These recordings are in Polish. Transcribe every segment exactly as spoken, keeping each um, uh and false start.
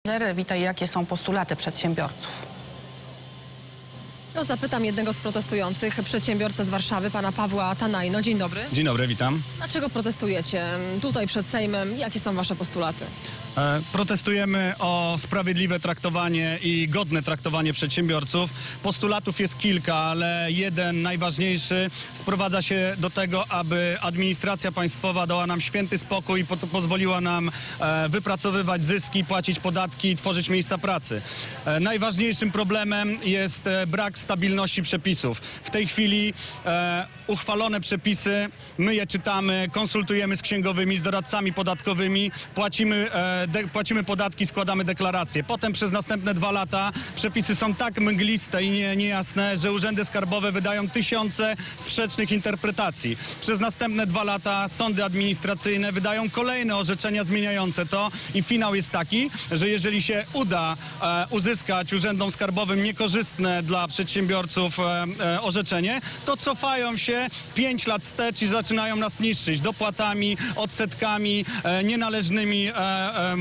Witaj, jakie są postulaty przedsiębiorców? No, zapytam jednego z protestujących, przedsiębiorcę z Warszawy, pana Pawła Tanajno. Dzień dobry. Dzień dobry, witam. Dlaczego protestujecie tutaj przed Sejmem? Jakie są wasze postulaty? E, protestujemy o sprawiedliwe traktowanie i godne traktowanie przedsiębiorców. Postulatów jest kilka, ale jeden najważniejszy sprowadza się do tego, aby administracja państwowa dała nam święty spokój i po pozwoliła nam e, wypracowywać zyski, płacić podatki i tworzyć miejsca pracy. E, najważniejszym problemem jest e, brak stabilności przepisów. W tej chwili e, uchwalone przepisy, my je czytamy, konsultujemy z księgowymi, z doradcami podatkowymi, płacimy, e, de, płacimy podatki, składamy deklaracje. Potem przez następne dwa lata przepisy są tak mgliste i nie, niejasne, że urzędy skarbowe wydają tysiące sprzecznych interpretacji. Przez następne dwa lata sądy administracyjne wydają kolejne orzeczenia zmieniające to i finał jest taki, że jeżeli się uda e, uzyskać urzędom skarbowym niekorzystne dla przedsiębiorców e, e, orzeczenie, to cofają się pięć lat wstecz i zaczynają nas niszczyć dopłatami, odsetkami, e, nienależnymi e, e,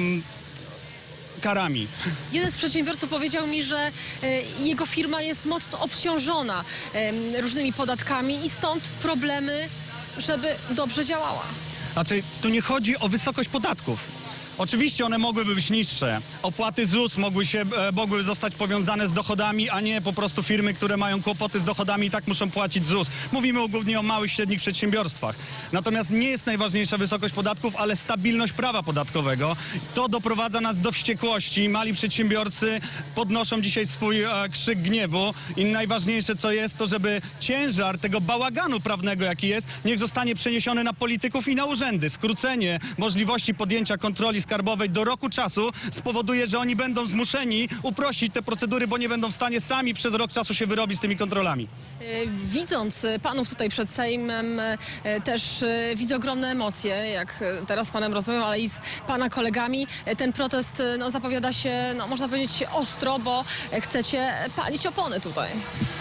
karami. Jeden z przedsiębiorców powiedział mi, że e, jego firma jest mocno obciążona e, różnymi podatkami i stąd problemy, żeby dobrze działała. Znaczy, tu nie chodzi o wysokość podatków. Oczywiście one mogłyby być niższe. Opłaty Z U S mogły, się, e, mogły zostać powiązane z dochodami, a nie po prostu firmy, które mają kłopoty z dochodami i tak muszą płacić Z U S. Mówimy głównie o małych, średnich przedsiębiorstwach. Natomiast nie jest najważniejsza wysokość podatków, ale stabilność prawa podatkowego. To doprowadza nas do wściekłości. Mali przedsiębiorcy podnoszą dzisiaj swój e, krzyk gniewu i najważniejsze co jest, to żeby ciężar tego bałaganu prawnego, jaki jest, niech zostanie przeniesiony na polityków i na urzędy. Skrócenie możliwości podjęcia kontroli skarbowej do roku czasu spowoduje, że oni będą zmuszeni uprościć te procedury, bo nie będą w stanie sami przez rok czasu się wyrobić z tymi kontrolami. Widząc panów tutaj przed Sejmem, też widzę ogromne emocje, jak teraz z panem rozmawiam, ale i z pana kolegami. Ten protest no, zapowiada się, no, można powiedzieć, ostro, bo chcecie palić opony tutaj.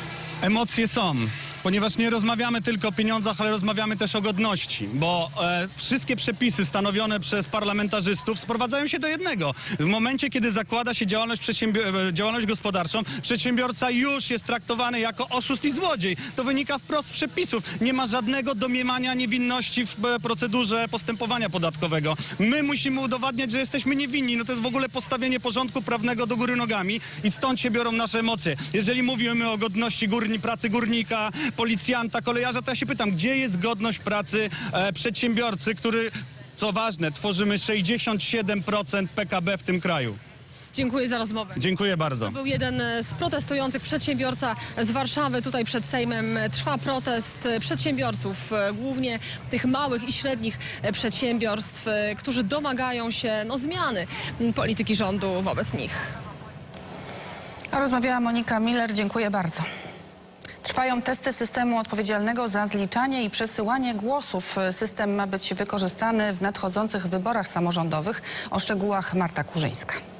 Emocje są. Ponieważ nie rozmawiamy tylko o pieniądzach, ale rozmawiamy też o godności, bo e, wszystkie przepisy stanowione przez parlamentarzystów sprowadzają się do jednego. W momencie, kiedy zakłada się działalność, działalność gospodarczą, przedsiębiorca już jest traktowany jako oszust i złodziej. To wynika wprost z przepisów. Nie ma żadnego domniemania niewinności w procedurze postępowania podatkowego. My musimy udowadniać, że jesteśmy niewinni. No to jest w ogóle postawienie porządku prawnego do góry nogami i stąd się biorą nasze emocje. Jeżeli mówimy o godności górni, pracy górnika, policjanta, kolejarza, to ja się pytam, gdzie jest godność pracy e, przedsiębiorcy, który, co ważne, tworzymy sześćdziesiąt siedem procent P K B w tym kraju. Dziękuję za rozmowę. Dziękuję bardzo. To był jeden z protestujących, przedsiębiorca z Warszawy. Tutaj przed Sejmem trwa protest przedsiębiorców, głównie tych małych i średnich przedsiębiorstw, którzy domagają się no, zmiany polityki rządu wobec nich. A rozmawiała Monika Miller, dziękuję bardzo. Trwają testy systemu odpowiedzialnego za zliczanie i przesyłanie głosów. System ma być wykorzystany w nadchodzących wyborach samorządowych. O szczegółach Marta Kurzyńska.